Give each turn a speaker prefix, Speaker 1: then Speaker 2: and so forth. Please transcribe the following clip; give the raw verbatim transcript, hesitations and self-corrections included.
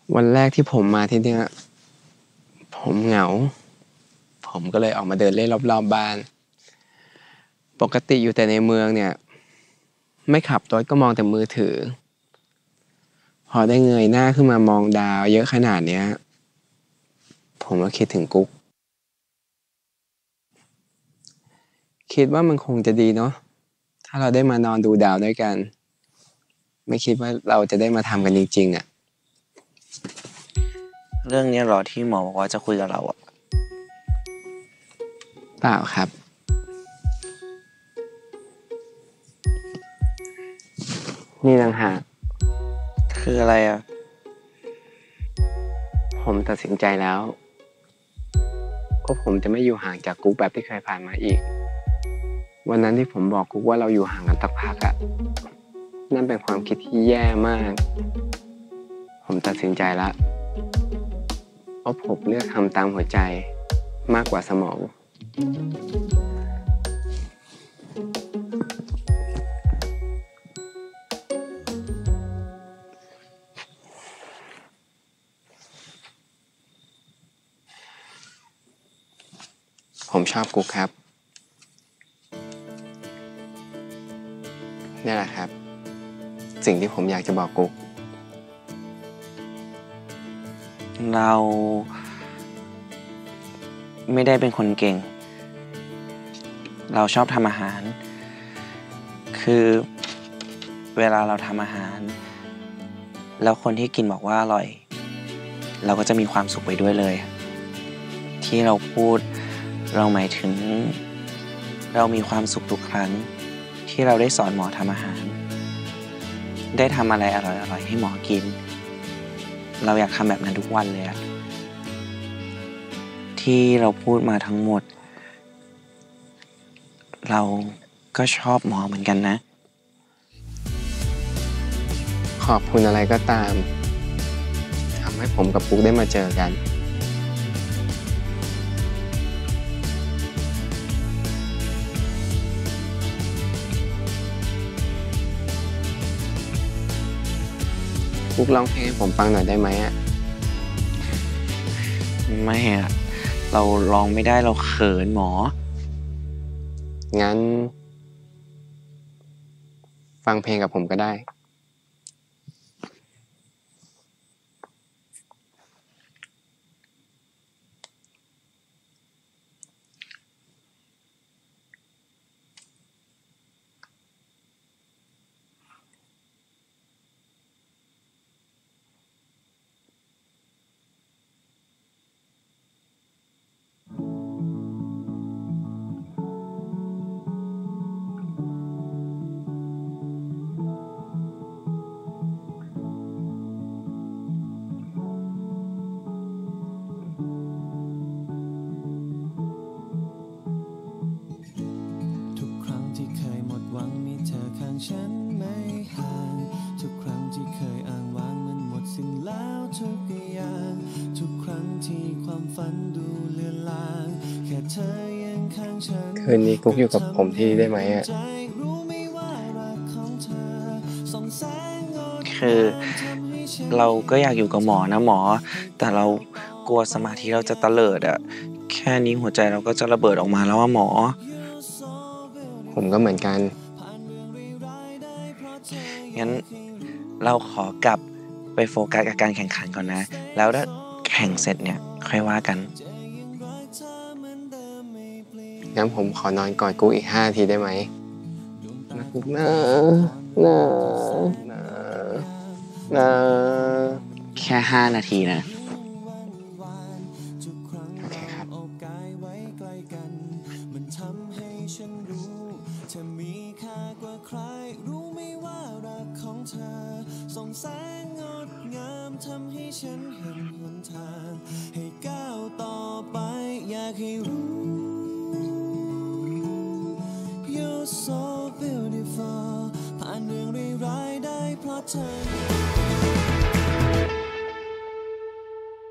Speaker 1: วันแรกที่ผมมาที่เนี่ยผมเหงาผมก็เลยออกมาเดินเล่นรอบๆบ้านปกติอยู่แต่ในเมืองเนี่ยไม่ขับรถก็มองแต่มือถือพอได้เงยหน้าขึ้นมามองดาวเยอะขนาดเนี้ยผมก็คิดถึงกุ๊กคิดว่ามันคงจะดีเนาะถ้าเราได้มานอนดูดาวด้วยกันไม่คิดว่าเราจะได้มาทำกันจริงๆอ่ะ
Speaker 2: เรื่องนี้หรอที่หมอบอกว่าจะคุยกับเราอะ
Speaker 1: เปล่าครับนี่ต่างหาก
Speaker 2: คืออะไรอะ
Speaker 1: ผมตัดสินใจแล้วก็ผมจะไม่อยู่ห่างจากกุ๊กแบบที่เคยผ่านมาอีกวันนั้นที่ผมบอกกุ๊กว่าเราอยู่ห่างกันสักพักอะนั่นเป็นความคิดที่แย่มากผมตัดสินใจแล้วเพราะผมเลือกทำตามหัวใจมากกว่าสมองผมชอบกุ๊กครับนี่แหละครับสิ่งที่ผมอยากจะบอกกุ๊ก
Speaker 2: เราไม่ได้เป็นคนเก่งเราชอบทำอาหารคือเวลาเราทำอาหารแล้วคนที่กินบอกว่าอร่อยเราก็จะมีความสุขไปด้วยเลยที่เราพูดเราหมายถึงเรามีความสุขทุกครั้งที่เราได้สอนหมอทำอาหารได้ทำอะไรอร่อยๆให้หมอกินเราอยากทำแบบนั้นทุกวันเลยอะที่เราพูดมาทั้งหมดเราก็ชอบหมอเหมือนกันนะ
Speaker 1: ขอบคุณอะไรก็ตามทำให้ผมกับกุ๊กได้มาเจอกันกุ๊กร้องเพลงให้ผมฟังหน่อยได้ไหมอะ
Speaker 2: ไม่อะเราร้องไม่ได้เราเขินหมอ
Speaker 1: งั้นฟังเพลงกับผมก็ได้
Speaker 3: ฉันไม่ห่างทุกครั้งที่เคยอ้างว้างมันหมดสิ้นแล้วทุกอย่างทุกครั้งที่ความฝันดูเลือนลางแค่เธอยังข้างฉัน
Speaker 1: คืนนี้กุ๊กอยู่กับผมที่ได้ไหมอ่ะ
Speaker 2: คือเราก็อยากอยู่กับหมอนะหมอแต่เรากลัวสมาธิเราจะเตลิดอะแค่นี้หัวใจเราก็จะระเบิดออกมาแล้วว่าหมอ
Speaker 1: ผมก็เหมือนกัน
Speaker 2: งั้นเราขอกลับไปโฟกัสกับการแข่งขันก่อนนะแล้วถ้าแข่งเสร็จเนี่ยค่อยว่ากัน
Speaker 1: งั้นผมขอนอนกอดกุ๊กอีกห้านาทีได้ไหมนะกุ๊กนะนะนะนะ
Speaker 2: แค่ห้านาทีนะ
Speaker 1: โอเคครับ
Speaker 3: ส่องแสงงดงามทำให้ฉันเห็นหนทางให้ก้าวต่อไปอยากให้รู้ You're so beautiful ผ่านเรื่องร้ายๆได้เพราะเธอ